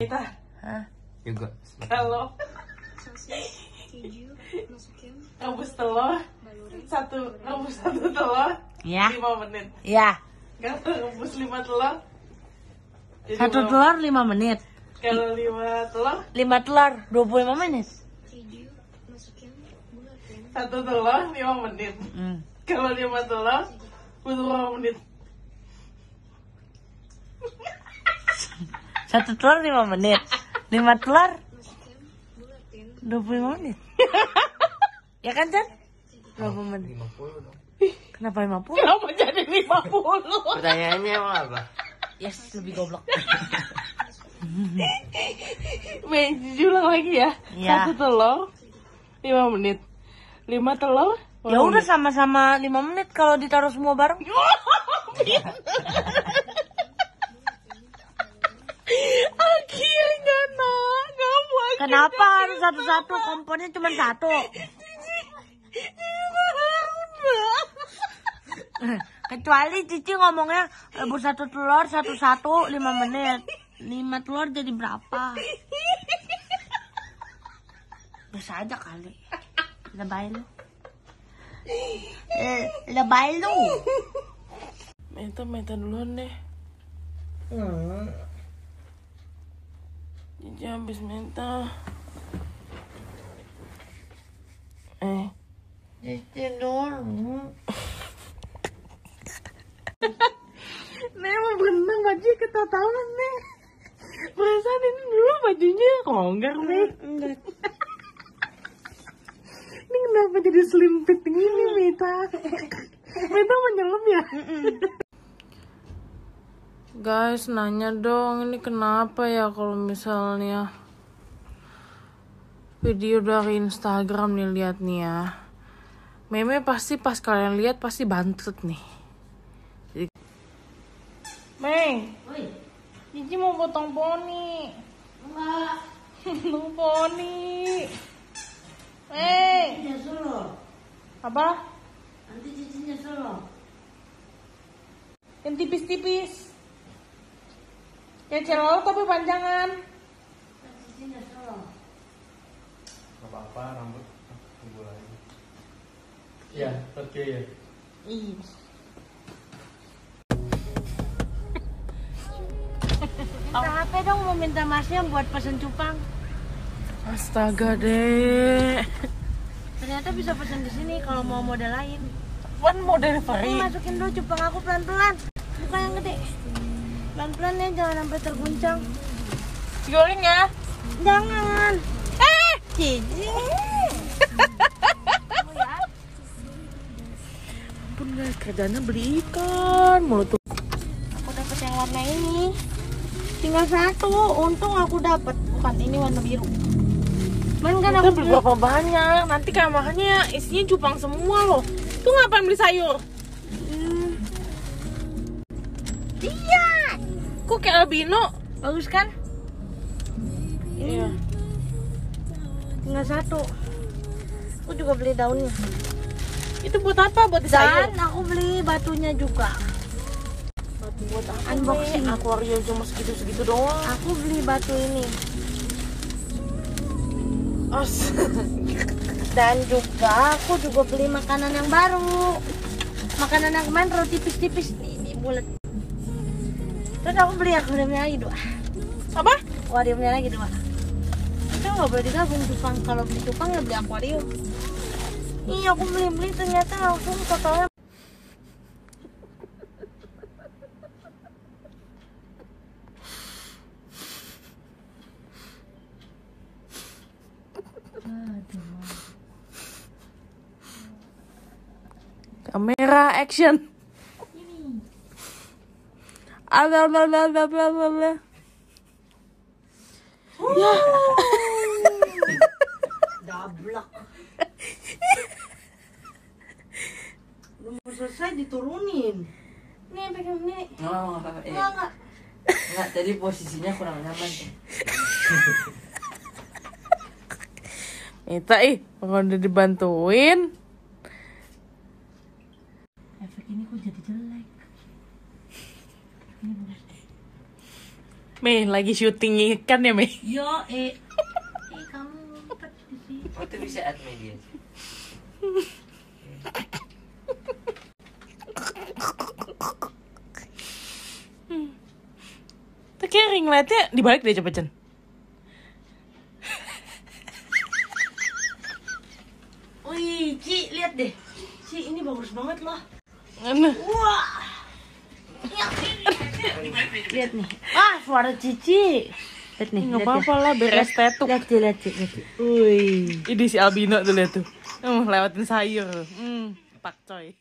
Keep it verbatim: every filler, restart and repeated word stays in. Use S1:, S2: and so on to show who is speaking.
S1: Kita.
S2: Hah?
S3: Juga.
S1: Kalau rebus telur satu rebus satu telur
S2: Ya.
S1: lima menit.
S2: Ya.
S1: Kalau rebus lima telur jadi
S2: Satu
S1: berapa?
S2: telur lima menit.
S1: Kalau lima telur
S2: Lima telur dua puluh lima menit.
S1: satu telur lima menit.
S2: Hmm.
S1: Kalau lima telur butuh berapa menit?
S2: Satu telur lima menit. Lima telur dua puluh lima menit. Ya kan, Chan? Berapa menit?
S3: lima puluh dong.
S2: Kenapa lima puluh?
S1: Kenapa jadi lima puluh?
S3: Pertanyaannya emang apa?
S2: Yes, lebih goblok.
S1: Wait, ulang lagi ya.
S2: Ya.
S1: Satu telur lima menit. Lima telur
S2: Ya udah sama-sama lima menit kalau ditaruh semua bareng.
S1: Akhirnya nak, kamu
S2: Kenapa harus satu-satu? Komponnya cuma satu. Kecuali Cici ngomongnya rebus satu telur satu-satu lima menit. Lima telur jadi berapa? Biasa aja kali. Lebay lu. Eh, lebay lu.
S1: Meta, meta duluan deh.
S2: Hmm.
S1: Cici habis meta. Eh,
S2: Cici dulu.
S1: Nek emang bener baju ketahuan nih. Perasaan ini dulu bajunya longgar nih.
S2: Enggak.
S1: Ini kenapa jadi selimpit gini Meta? Meta menyelam ya? Guys, nanya dong, ini kenapa ya kalau misalnya video dari Instagram nih, lihat nih ya. Meme pasti pas kalian lihat pasti bantut nih. Jadi... Meng,
S2: Woi,
S1: Cici mau potong poni.
S2: enggak.
S1: Potong poni. Meng,
S2: Nyesel loh.
S1: apa?
S2: Nanti Cici nyesel loh.
S1: Yang tipis-tipis. Kayak celana tapi panjangan.
S2: Cici nyesel loh.
S3: Gak apa-apa, rambut tunggu lagi. Ya, oke ya.
S1: Ih.
S2: Minta H P dong, mau minta masnya buat pesen cupang.
S1: Astaga deh.
S2: Ternyata bisa pesen di sini kalau mau model lain.
S1: One mau delivery.
S2: Ini masukin dulu cupang aku pelan-pelan. Bukan yang gede. Pelan-pelan ya, jangan sampai terguncang.
S1: Goreng ya.
S2: Jangan. Eh, Cici. Kamu ya.
S1: Ampun guys, kerjanya beli ikan mulu tuh.
S2: Aku dapat yang warna ini. Tinggal satu. Untung aku dapat. Bukan, ini warna biru. Man kan
S1: Kita
S2: aku
S1: beli
S2: beli.
S1: berapa banyak? Nanti kamarnya isinya cupang semua loh. Tuh ngapain beli sayur?
S2: Hmm. Iya.
S1: Kok kayak albino?
S2: Bagus kan?
S1: Iya.
S2: Tinggal satu. Aku juga beli daunnya.
S1: Itu buat apa? Buat di sayur?
S2: Dan aku beli batunya juga.
S1: Batu buat apa?
S2: Unboxing.
S1: nih? Akuarium cuma segitu-segitu doang.
S2: Aku beli batu ini.
S1: As.
S2: Dan juga aku juga beli makanan yang baru. Makanan yang kemarin roti tipis-tipis nih, ini bulat. Terus aku beli akuariumnya lagi dua.
S1: Apa?
S2: Akuariumnya lagi dua. Itu nggak boleh digabung cupang. Kalau beli cupang ya beli akuarium. Iya, aku beli-beli ternyata langsung totalnya.
S1: Kamera action. Ala la la la la la la. Ya.
S2: Dablak. Belum selesai diturunin. Nih, pegang nih.
S3: Oh, eh.
S2: Enggak, enggak.
S3: Enggak, tadi posisinya kurang nyaman tuh.
S1: Mita ih, kalau udah dibantuin.
S2: Efek ini kok jadi jelek. Ini bagus deh.
S1: Mei lagi syuting ikan ya, Mei?
S2: Yo, eh. Eh, kamu ngumpet di sini.
S3: Oh, itu bisa add media.
S1: Tuh kayak ring lightnya dibalik deh cepet, Cen.
S2: Wih, Ci, lihat deh. Ci, ini bagus banget loh.
S1: Mana?
S2: Wah. Lihat nih. Ah, suara Cici. Lihat nih.
S1: Nggak
S2: lihat
S1: apa-apa
S2: ya.
S1: lah, beres tetuk.
S2: Lihat Ci, lihat Ci, lihat Ci. Wih.
S1: Ini si albino tuh lihat tuh. Hmm, lewatin sayur. Hmm, pakcoy.